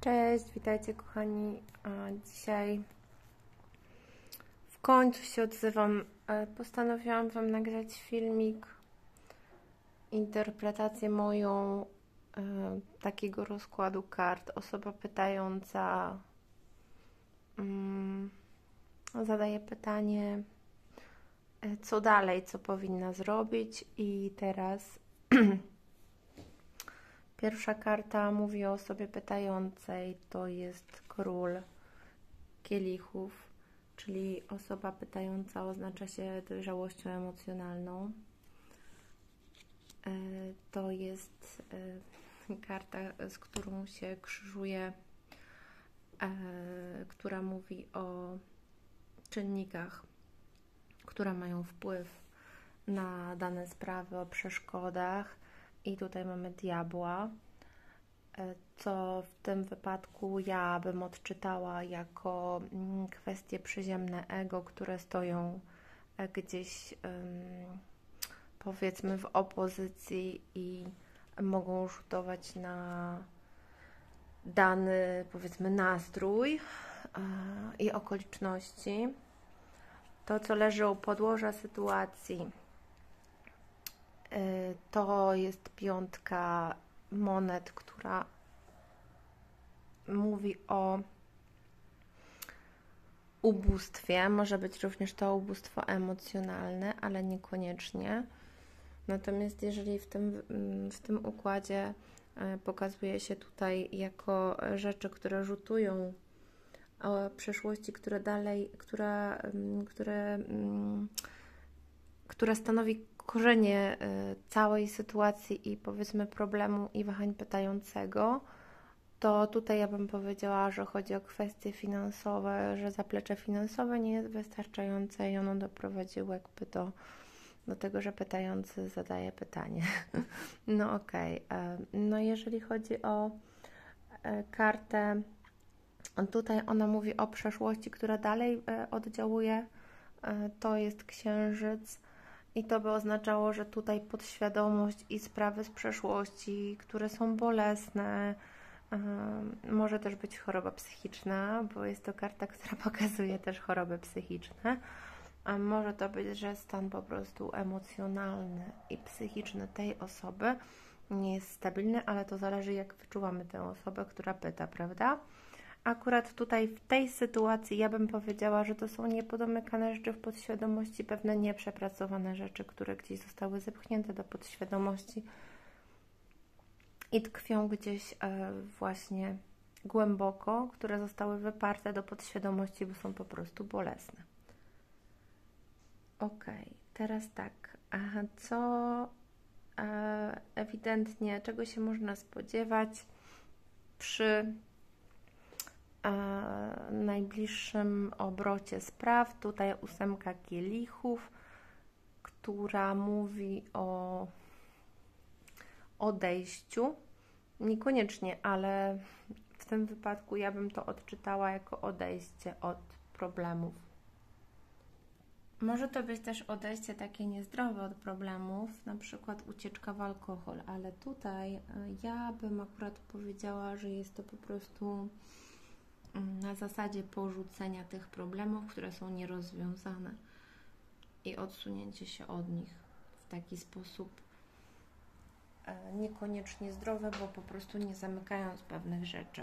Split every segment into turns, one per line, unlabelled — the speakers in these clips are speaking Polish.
Cześć, witajcie kochani. Dzisiaj w końcu się odzywam. Postanowiłam Wam nagrać filmik, interpretację moją takiego rozkładu kart. Osoba pytająca zadaje pytanie, co dalej, co powinna zrobić, i teraz pierwsza karta mówi o osobie pytającej, to jest król kielichów, czyli osoba pytająca oznacza się dojrzałością emocjonalną. To jest karta, z którą się krzyżuje, która mówi o czynnikach, które mają wpływ na dane sprawy, o przeszkodach. I tutaj mamy diabła, co w tym wypadku ja bym odczytała jako kwestie przyziemne ego, które stoją gdzieś powiedzmy w opozycji i mogą rzutować na dany powiedzmy nastrój i okoliczności. To, co leży u podłoża sytuacji, to jest piątka monet, która mówi o ubóstwie. Może być również to ubóstwo emocjonalne, ale niekoniecznie. Natomiast jeżeli w tym układzie pokazuje się tutaj jako rzeczy, które rzutują o przeszłości, która stanowi korzenie całej sytuacji i powiedzmy problemu i wahań pytającego, to tutaj ja bym powiedziała, że chodzi o kwestie finansowe, że zaplecze finansowe nie jest wystarczające i ono doprowadziło jakby do tego, że pytający zadaje pytanie. No okej. No jeżeli chodzi o kartę, tutaj ona mówi o przeszłości, która dalej oddziałuje, to jest księżyc. I to by oznaczało, że tutaj podświadomość i sprawy z przeszłości, które są bolesne, może też być choroba psychiczna, bo jest to karta, która pokazuje też choroby psychiczne. A może to być, że stan po prostu emocjonalny i psychiczny tej osoby nie jest stabilny, ale to zależy, jak wyczuwamy tę osobę, która pyta, prawda? Akurat tutaj w tej sytuacji ja bym powiedziała, że to są niepodomykane rzeczy w podświadomości, pewne nieprzepracowane rzeczy, które gdzieś zostały zepchnięte do podświadomości i tkwią gdzieś właśnie głęboko, które zostały wyparte do podświadomości, bo są po prostu bolesne. Ok, teraz tak, co ewidentnie, czego się można spodziewać przy najbliższym obrocie spraw. Tutaj 8 kielichów, która mówi o odejściu. Niekoniecznie, ale w tym wypadku ja bym to odczytała jako odejście od problemów. Może to być też odejście takie niezdrowe od problemów, na przykład ucieczka w alkohol, ale tutaj ja bym akurat powiedziała, że jest to po prostu na zasadzie porzucenia tych problemów, które są nierozwiązane i odsunięcie się od nich w taki sposób niekoniecznie zdrowy, bo po prostu nie zamykając pewnych rzeczy.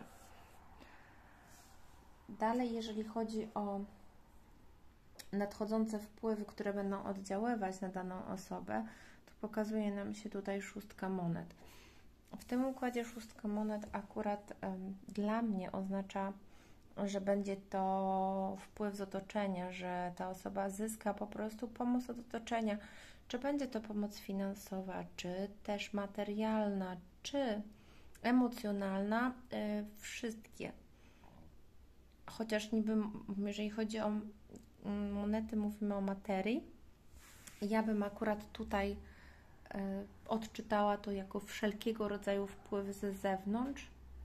Dalej, jeżeli chodzi o nadchodzące wpływy, które będą oddziaływać na daną osobę, to pokazuje nam się tutaj 6 monet. W tym układzie 6 monet akurat dla mnie oznacza, że będzie to wpływ z otoczenia, że ta osoba zyska po prostu pomoc od otoczenia. Czy będzie to pomoc finansowa, czy też materialna, czy emocjonalna, wszystkie. Chociaż niby, jeżeli chodzi o monety, mówimy o materii, ja bym akurat tutaj odczytała to jako wszelkiego rodzaju wpływ ze zewnątrz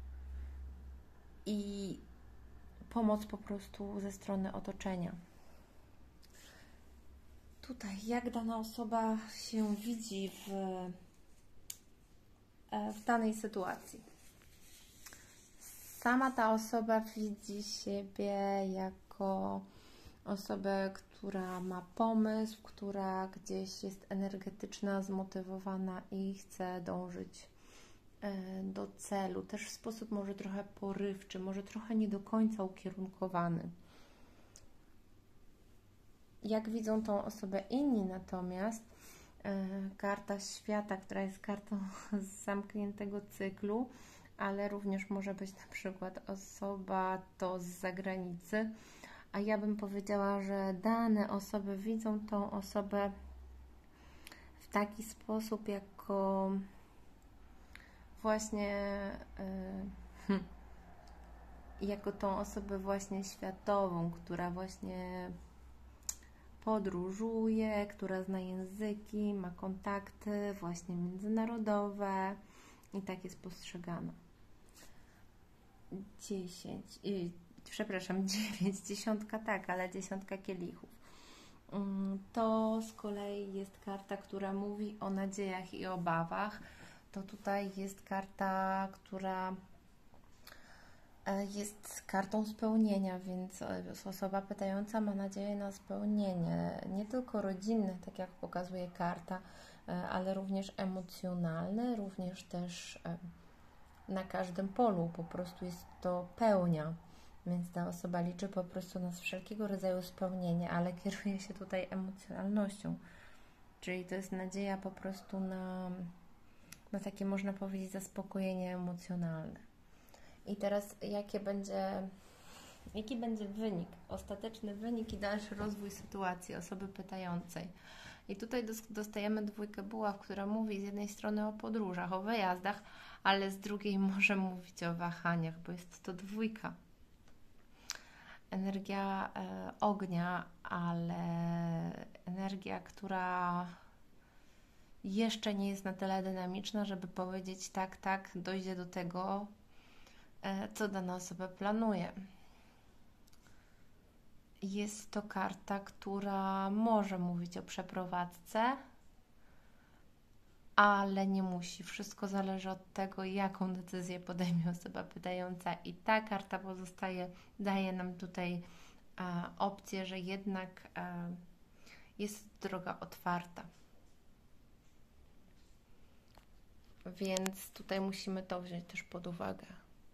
i pomoc po prostu ze strony otoczenia. Tutaj, jak dana osoba się widzi w danej sytuacji. sama ta osoba widzi siebie jako osobę, która ma pomysł, która gdzieś jest energetyczna, zmotywowana i chce dążyć do celu. Też w sposób może trochę porywczy, może trochę nie do końca ukierunkowany. Jak widzą tą osobę inni natomiast, karta świata, która jest kartą z zamkniętego cyklu, ale również może być na przykład osoba to z zagranicy, a ja bym powiedziała, że dane osoby widzą tą osobę w taki sposób jako właśnie jako tą osobę właśnie światową, która właśnie podróżuje, która zna języki, ma kontakty właśnie międzynarodowe i tak jest postrzegana. 9, dziesiątka tak, ale 10 kielichów. To z kolei jest karta, która mówi o nadziejach i obawach. To tutaj jest karta, która jest kartą spełnienia, więc osoba pytająca ma nadzieję na spełnienie, nie tylko rodzinne, tak jak pokazuje karta, ale również emocjonalne, również też na każdym polu, po prostu jest to pełnia, więc ta osoba liczy po prostu na wszelkiego rodzaju spełnienie, ale kieruje się tutaj emocjonalnością, czyli to jest nadzieja po prostu na takie, można powiedzieć, zaspokojenie emocjonalne. I teraz jaki będzie wynik, ostateczny wynik i dalszy rozwój sytuacji osoby pytającej. I tutaj dostajemy dwójkę buław, która mówi z jednej strony o podróżach, o wyjazdach, ale z drugiej może mówić o wahaniach, bo jest to dwójka. Energia ognia, ale energia, która jeszcze nie jest na tyle dynamiczna, żeby powiedzieć tak, dojdzie do tego, co dana osoba planuje. Jest to karta, która może mówić o przeprowadzce, ale nie musi. Wszystko zależy od tego, jaką decyzję podejmie osoba pytająca. I ta karta daje nam tutaj opcję, że jednak jest droga otwarta. Więc tutaj musimy to wziąć też pod uwagę.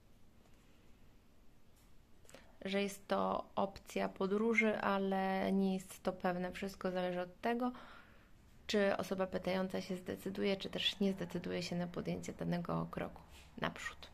Że jest to opcja podróży, ale nie jest to pewne. Wszystko zależy od tego, czy osoba pytająca się zdecyduje, czy też nie zdecyduje się na podjęcie danego kroku naprzód.